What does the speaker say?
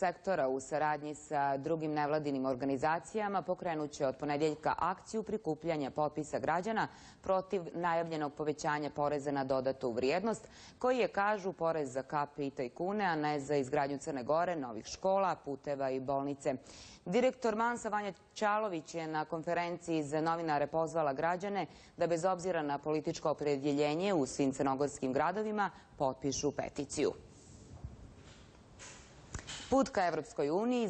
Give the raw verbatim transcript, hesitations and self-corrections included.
sektora u saradnji sa drugim nevladinim organizacijama pokrenuće od ponedeljka akciju prikupljanja potpisa građana protiv najavljenog povećanja poreza na dodatu vrijednost, koji je, kažu, porez za kape i tajkune, a ne za izgradnju Crne Gore, novih škola, puteva i bolnice. Direktor Mansa Vanja Ćalović je na konferenciji za novinare pozvala građane da bez obzira na političko opredjeljenje u svim crnogorskim gradovima potpišu peticiju. Put ka Evropskoj uniji